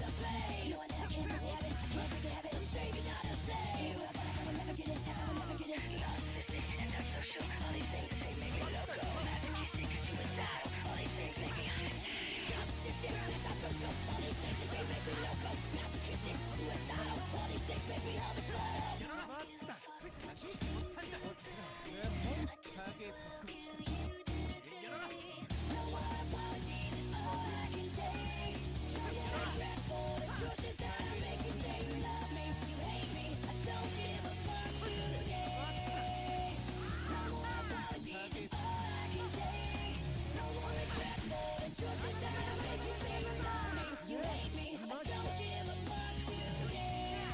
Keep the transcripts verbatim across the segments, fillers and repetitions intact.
the pain. Knowing that I can't break the habit, can't break the habit of saving, not a slave. I thought I will never get it, I will never get it. Narcissistic, antisocial, all these things that say make me loco. Masochistic, suicidal, all these things make me homicidal. Narcissistic, antisocial, all these things that say make me loco. Masochistic, suicidal, all these things make me homicidal. No more apologies, it's all I can take. No more regret for the choices that I make. You say you love me, you hate me, I don't give a fuck today. No more apologies, it's all I can take. No more regret for the choices that I make. You say you love me, you hate me, I don't give a fuck today.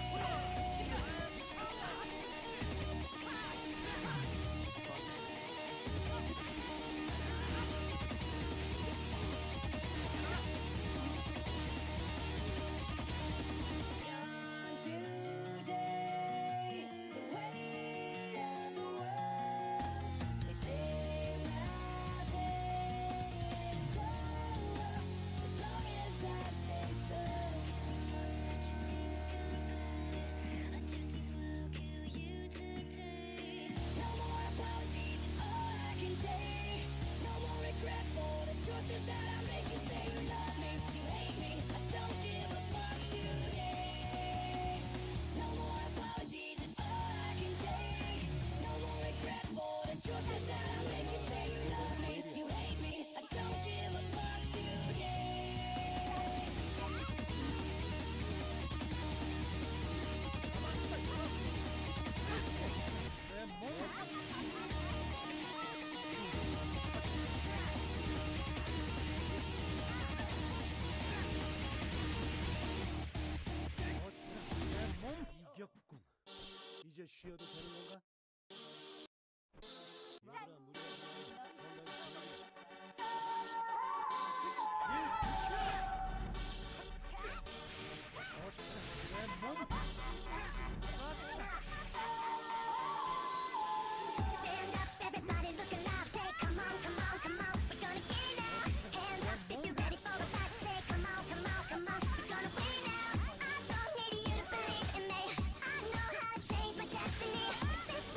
Gone today, the weight of the world. They say my pain is over as long as I stay I just as well kill you today. No more apologies, it's all I can take. No more regret for the choices that I make. You say you love me, you hate me, I don't give a fuck today. No more apologies, it's all I can take. No more regret for the choices that I make. You say you love me, you hate me, I don't give a fuck today. 이겼군. 이제 쉬어도 되는 건가? 얘들아, 무리하지 마. 내 몸! Stand up, everybody look alive. Say, come on, come on, come on, we're gonna get it now. Hands up if you're ready for the fight. Say, come on, come on, come on, we're gonna win now. I don't need you to believe in me. I know how to change my destiny. Sit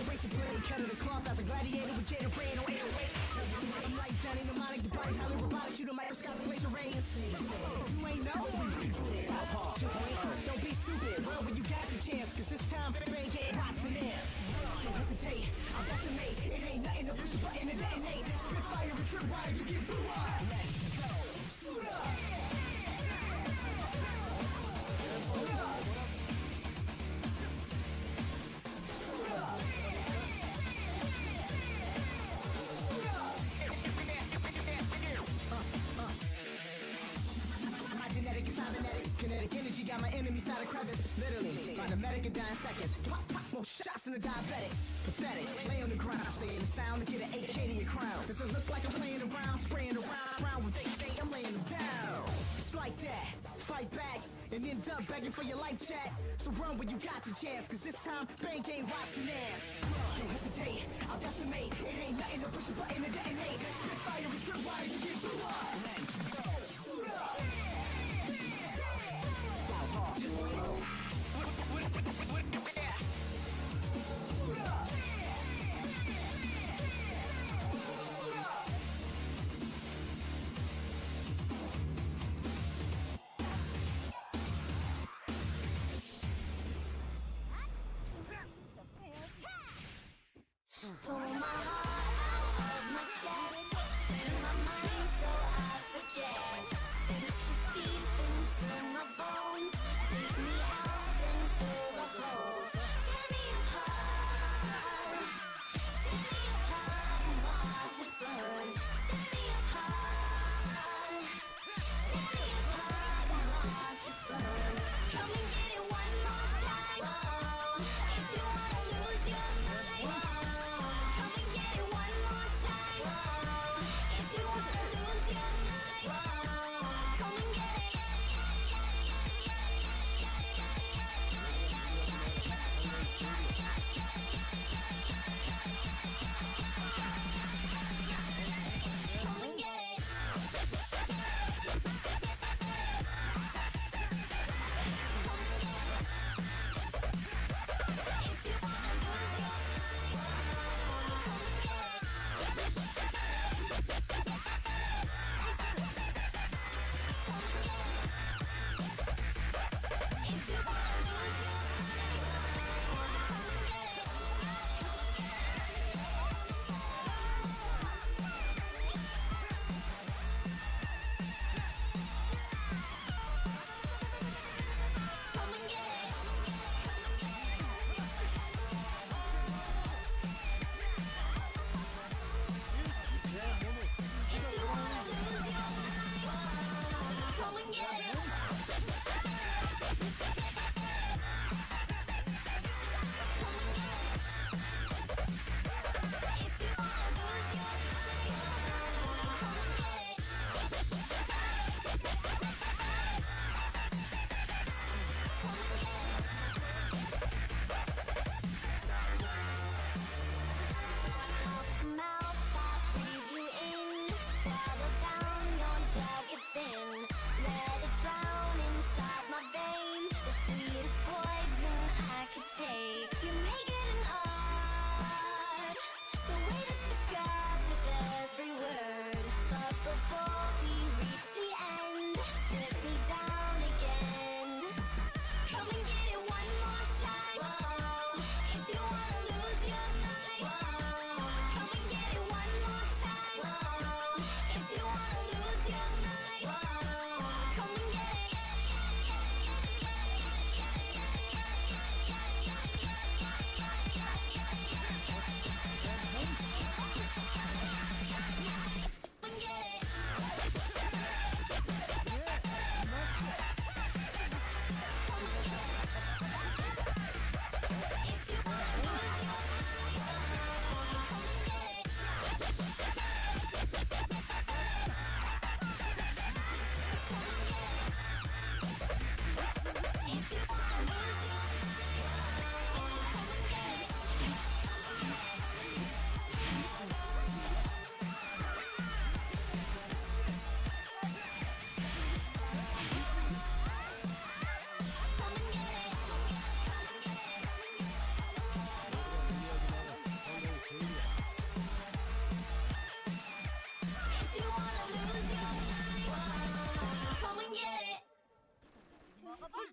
blade, razor blade, cut of the cloth as a gladiator with Jada Rain on eight oh eight. I'm like Johnny Mnemonic, the body highly robotic, shoot a microscopic laser rays. You ain't know? Southpaw two point oh. Don't be stupid, well when you got the chance, cause this time bang get rocks in there. Don't hesitate, I'll decimate. It ain't nothing to push a button to detonate. Spit fire and trip wire, you get blue wire. Let's go, suit up. Suit up. Suit up. My genetic is cybernetic. Kinetic energy got my enemies out of crevice. Literally, by the medic in dying seconds. Pop, pop, more shots than a diabetic. Pathetic, lay on the ground, saying the sound to get an A K to your crown. Does it look like I'm playing around, spraying around, around with they say I'm laying them down. Just like that, fight back, and end up begging for your life chat. So run when you got the chance, cause this time, bang game rocks and ass. Don't hesitate, I'll decimate. It ain't nothing to push a button to detonate. Spit fire and trip wire, you get blue wire. Let's go, suit up. Southpaw two point oh. Pull my heart out of my chest, in my mind so I forget. Sink it deep into my bones, dig me out and fill the hole. Tear me apart, tear me apart and watch it burn. Tear me apart, tear me apart and watch it burn. Come and get it one more time, oh, if you wanna lose your mind.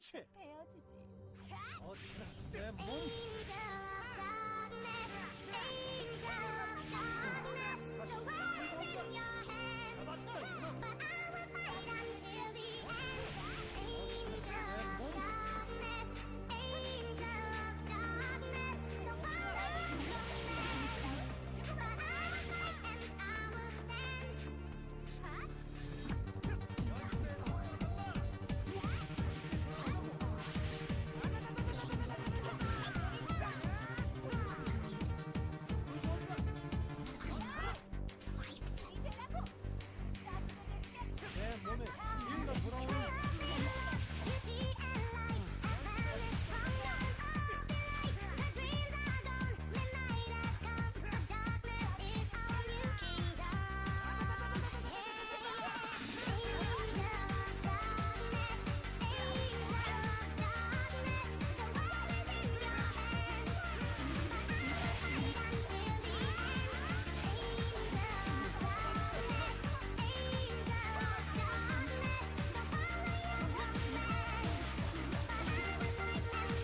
그렇지. 헤어지지. 어디가 내 몸. Angel of darkness, angel of darkness, the world is in your hands, but I will fight until the end. Angel of darkness, angel of darkness, don't follow your command, but I will fight and I will stand. 내 몸에 승리가 돌아오는 Beauty and light have vanished from dawn of delight. The dreams are gone, midnight has come. The darkness is our new kingdom. Angel of darkness, angel of darkness, the world is in your hands, but I will fight until the end. Angel of darkness, angel of darkness, don't follow your command, but I will fight and I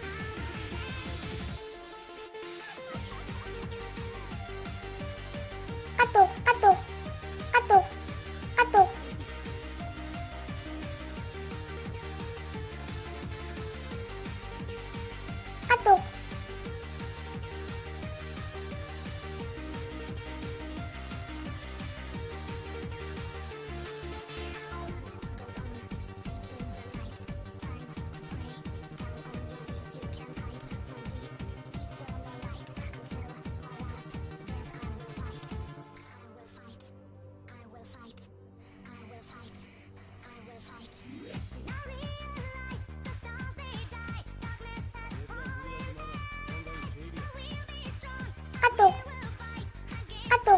will stand. 아또 아또 아또 아또 아또 아또 아또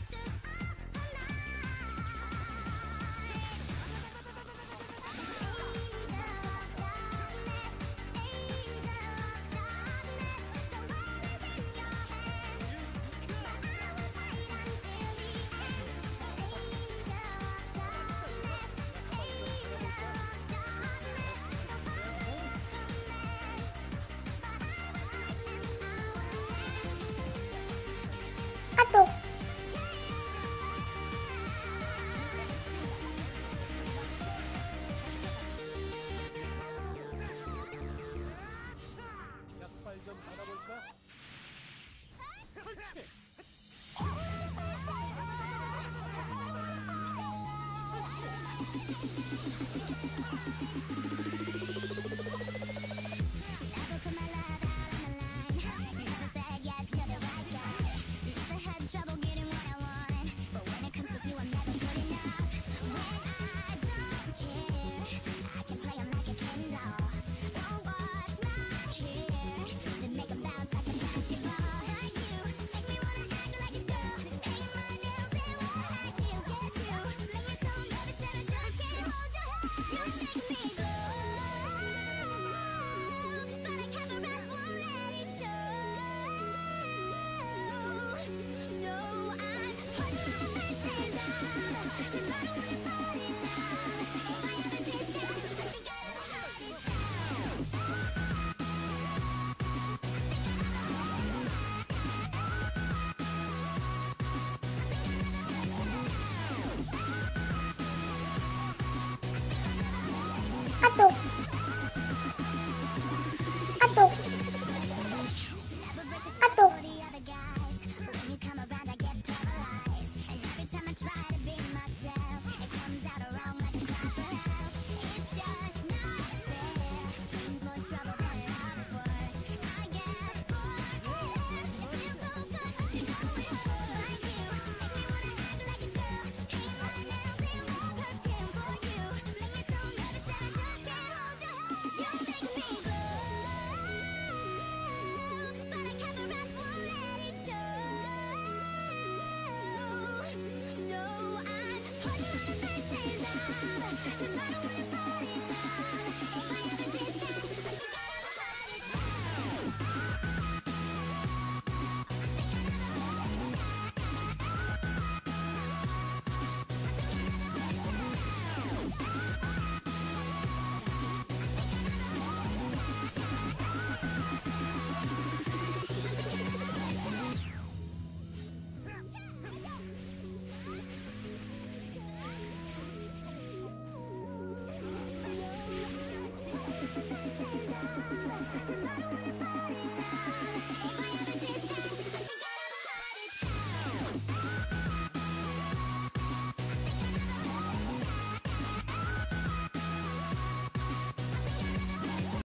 아또 약발 좀 받아볼까? 그렇지. Every